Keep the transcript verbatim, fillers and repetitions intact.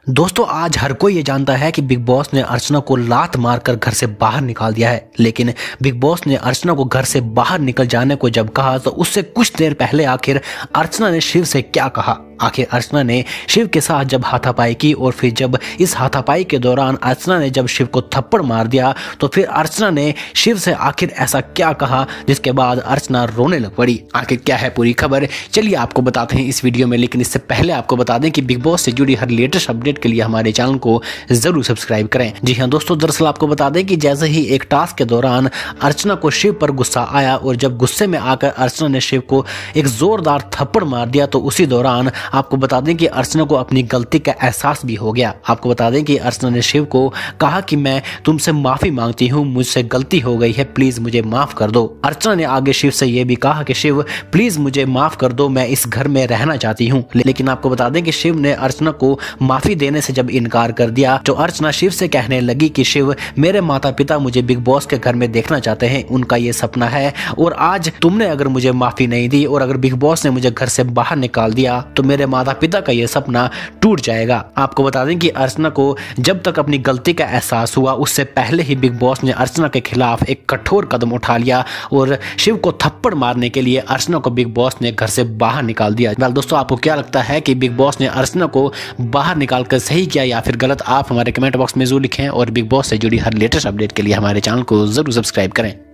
दोस्तों आज हर कोई ये जानता है कि बिग बॉस ने अर्चना को लात मारकर घर से बाहर निकाल दिया है, लेकिन बिग बॉस ने अर्चना को घर से बाहर निकल जाने को जब कहा तो उससे कुछ देर पहले आखिर अर्चना ने शिव से क्या कहा। आखिर अर्चना ने शिव के साथ जब हाथापाई की और फिर जब इस हाथापाई के दौरान अर्चना ने जब शिव को थप्पड़ मार दिया तो फिर अर्चना ने शिव से आखिर ऐसा क्या कहा जिसके बाद अर्चना रोने लग पड़ी। आखिर क्या है पूरी खबर, चलिए आपको बताते हैं इस वीडियो में। लेकिन इससे पहले आपको बता दें कि बिग बॉस से जुड़ी हर लेटेस्ट अपडेट के लिए हमारे चैनल को जरूर सब्सक्राइब करें। जी हाँ दोस्तों, दरअसल आपको बता दें कि जैसे ही एक टास्क के दौरान अर्चना को शिव पर गुस्सा आया और जब गुस्से में आकर अर्चना ने शिव को एक जोरदार थप्पड़ मार दिया तो उसी दौरान आपको बता दें कि अर्चना को अपनी गलती का एहसास भी हो गया। आपको बता दें कि अर्चना ने शिव को कहा कि मैं तुमसे माफी मांगती हूँ, मुझसे गलती हो गई है, प्लीज मुझे माफ कर दो। अर्चना ने आगे शिव से यह भी कहा कि शिव प्लीज मुझे माफ कर दो, मैं इस घर में रहना चाहती हूँ। लेकिन आपको बता दें कि शिव ने अर्चना को माफी देने से जब इनकार कर दिया तो अर्चना शिव से कहने लगी कि शिव, मेरे माता पिता मुझे बिग बॉस के घर में देखना चाहते हैं, उनका ये सपना है और आज तुमने अगर मुझे माफी नहीं दी और अगर बिग बॉस ने मुझे घर से बाहर निकाल दिया तो मेरे माता पिता का यह सपना टूट जाएगा। आपको बता दें कि अर्चना को जब तक अपनी गलती का एहसास हुआ उससे पहले ही बिग बॉस ने अर्चना के खिलाफ एक कठोर कदम उठा लिया और शिव को थप्पड़ मारने के लिए अर्चना को बिग बॉस ने घर से बाहर निकाल दिया। वेल दोस्तों, आपको क्या लगता है कि बिग बॉस ने अर्चना को बाहर निकालकर सही किया या फिर गलत? आप हमारे कमेंट बॉक्स में जरूर लिखें और बिग बॉस से जुड़ी हर लेटेस्ट अपडेट के लिए हमारे चैनल को जरूर सब्सक्राइब करें।